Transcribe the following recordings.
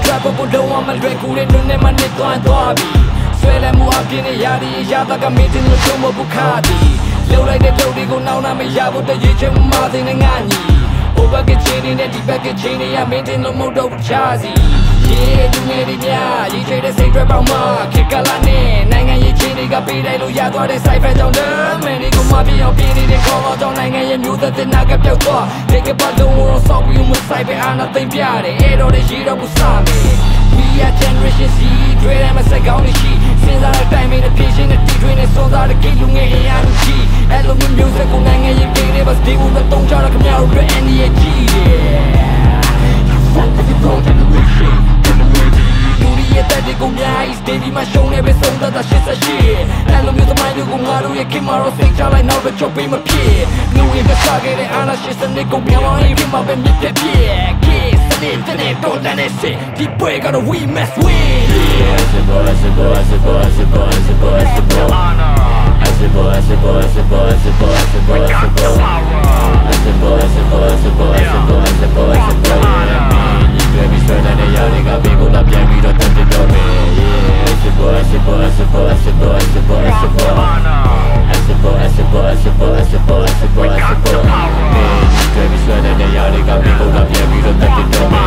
rap ကိုလုံးဝမလွယ်ကူတဲ့နုနဲ့မှနေသွားပြီဆွဲလန်းမှုအပြင်းနဲ့ရာဒီရတာကမင်းတင်လို့ချုံမဘူးခါသည်လှုပ်လိုက်တဲ့ထုတ်တွေကိုနောက်နာမရဖို့တရေချင်မသိနေငါညီ Over get chain in the back get chain ya maintain no modo chazi yeah လူငယ်တွေများရေးချတဲ့စိတ်တွေပေါင်းမှာခေတ်ကလာနဲ့နိုင်ငံရေးချင်းတွေကပေးလိုက်လို့ရသွားတဲ့ side fan ကြောင့်လည်းမင်းတွေကိုမပြအောင်ပြင်းနေတဲ့ခေါ်တော့ကြောင့်နိုင်ငံရဲ့မျိုးသက်တဲ့နာကပြောက်သွားတဲ့ကပတ်လုံးတော့ဆောက်ပြီးမဆိုင်ပဲအာနာသိမ့်ပြတယ်အဲ့တော့လေရေးတော့ဘူးစမယ် We are generation Z တွေးရမစက်ကောင်းနေရှိစဉ်းစားတဲ့တိုင်းမင်းနဲ့ဖြည့်ရှင်တဲ့တီထွေးနဲ့စွန်စားတဲ့ကိလူငယ်အင်အားကြီးအဲ့လိုမျိုးမျိုးဆက်ကိုနိုင်ငံရေးပေးနေပါစတေးဦးတော့တုံးချတော့ခင်ဗျားတို့အတွက် NDG ကိုမြိုင် Stevie မှာရှုံးနေပဲဆုံးသက်တာ88အဲ့လိုမျိုးသမိုင်းတွေကိုငါတို့ရဲ့ခင်မာတော့စိတ်ချလိုက်နောက်တော့ချုပ်ပေးမဖြစ်လူရင်းကစားခဲ့တဲ့အာနာရှိစနစ်ကိုပြောင်းအောင်ရင်မှာပဲမြစ်ပြက်ပြက် Kiss စနစ်တဲ့တော့တန်းနေစစ်ဒီပွဲကတော့ we must win As a boy as a boy as a boy as a boy as a boy as a boy As a boy as a boy as a boy as a boy as a boy as a boy As a boy as a boy as a boy as a boy as a boy as a boy Baby straight and the yard got big on the piano we don't touch it up yeah as a boy as a boy as a boy as a boy as a boy as a boy as a boy as a boy as a boy as a boy as a boy as a boy baby straight and the yard got big on the piano we don't touch it up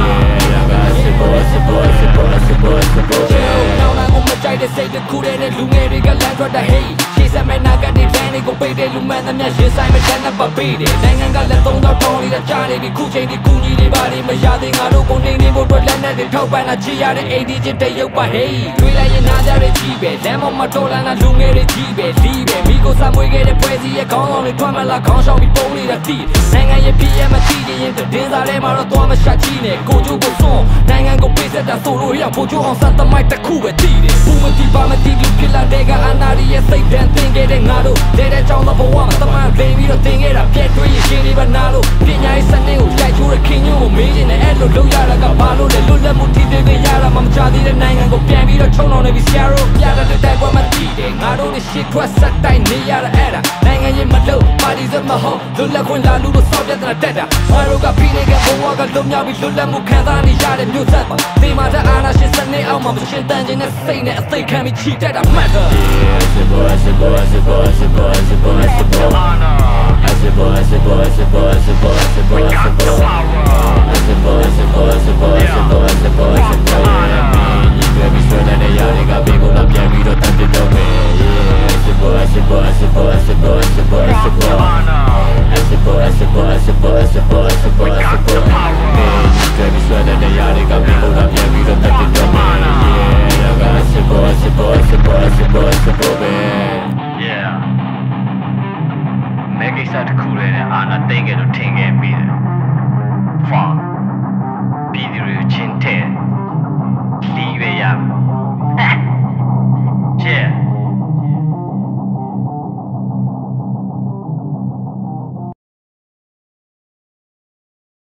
yeah as a boy as a boy as a boy as a boy as a boy now I'm on my side say the cool and the lu ngeyတွေကလမ်းထွက်တဲ့ hey ရှေ့ဆက်မဲ့နာကတဲ့ plan တွေကိုပိတ်တဲ့လူမှန်သမျှရှင်းဆိုင်မဲ့တန်းနဲ့ပပေးတယ်နိုင်ငံကလက်သုံးတော့ပေါင်းနေတဲ့ကြားနေပြီခုချိန်ဒီကူညီနေပါလိမ့်မရသေးငါတို့ကိုနေနေဖို့အတွက်လက်နဲ့တွေထောက်ပံ့တာချီရတဲ့ AD ချင်းတရုပ်ပါ hey တွေးလိုက်ရင်နားကြတဲ့ကြီးပဲလမ်းပေါ်မှာတော်လန်တာလူငယ်တွေကြီးပဲလီးပဲမိကိုစားမွေးခဲ့တဲ့ပွဲစီရဲ့ခေါင်းဆောင်တွေထွက်မလာခေါင်းဆောင်ပြီးပုံနေတာတိနိုင်ငံရဲ့ပြည်ရဲ့မကြည့်ရင်တင်းစားထဲမှာတော့သွားမရှာချီနဲ့ကိုကျိုးကိုစွန့်နိုင်ငံကိုပေးဆက်တာဆိုလို့ရဖို့ကျိုးအောင်စသမိုင်းတစ်ခုပဲတည်တယ်ဘူးမတိပါမတိလူဖြစ်လာတဲ့ကအနာရီရဲ့စိတ်တန်တင်ခဲ့တဲ့ငါတို့တဲ့ကြောင်းတော့ဘဝမှာတမန်လိမ်ပြီးတော့တင်ခဲ့တာပြည့်တွေးရရှင်နေပါနာလို့ပညာရေးစနစ်ကိုရိုက်ချိုးတဲ့ခင်ညွန့်ကိုမေးနေအဲ့လိုလုပ်ရတာကဘာလို့လဲလွတ်လပ်မှုထိတွေ့ရတာမှမချသေးတဲ့နိုင်ငံကိုပြန်ပြီးတော့ချုံအောင်နေပြီးဆရာတို့ပြတာတဲ့တိုက်ပွဲမှာတည်တယ်ငါတို့နဲ့ရှစ်ထွက်ဆက်တိုင်းနေရတာအဲ့ဒါနိုင်ငံရေးမလို့ပါတီစမဟုတ်လွတ်လပ်ခွင့်လာလို့စောင့်ပြတဲ့တက်တာငါတို့ကဖိနေကဘဝကလုံမြောက်ပြီးလွတ်လပ်မှုခံစားနေရတဲ့မျိုးဆက်ပါဒီမှာတဲ့အာဏာရှင်စနစ်အောက်မှာမရှင်းတန်ခြင်းနဲ့စိတ်နဲ့အသိခံပြီးချီတက်တာမှတ်တာ As a boy as a boy as a boy as a boy as a boy as a boy As a boy as a boy as a boy as a boy as a boy as a boy As a boy as a boy as a boy as a boy as a boy as a boy Baby straight and the yard got big on the piano we don't touch it up yeah As a boy as a boy as a boy as a boy as a boy as a boy As a boy as a boy as a boy as a boy as a boy as a boy Baby straight and the yard got big on the piano we don't touch it up yeah As a boy as a boy as a boy as a boy as a boy yeah မဲကိစ္စတစ်ခုလည်းအာနာသိမ့်ခဲ့လို့ထင်ခဲ့